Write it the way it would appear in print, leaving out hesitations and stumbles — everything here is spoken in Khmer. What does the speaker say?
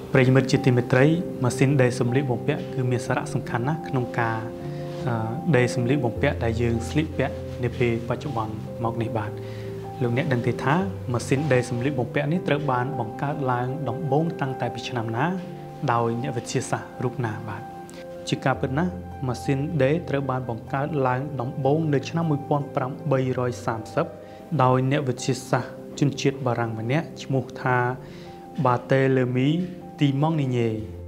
ប្រិយមិត្តជាទីមេត្រីម៉ាស៊ីនដេរសម្លៀកបំពាក់គឺមានសារៈសំខាន់ណាស់ក្នុងការដេរសម្លៀកបំពាក់ដែលយើងស្លៀកពាក់នាពេលបច្ចុប្បន្នមកនេះបាទលោកអ្នកដឹងទេថាម៉ាស៊ីនដេរសម្លៀកបំពាក់នេះត្រូវបានបង្កើតឡើងដំបូងតាំងតែពីឆ្នាំណាដោយអ្នកវិទ្យាសាស្ត្ររូបណាបាទជាការពិតណាស់ម៉ាស៊ីនដេរត្រូវបានបង្កើតឡើងដំបូងនៅឆ្នាំ1830ដោយអ្នកវិទ្យាសាស្ត្រជនជាតិបារាំងម្នាក់ឈ្មោះថា Barthélemy de Monnier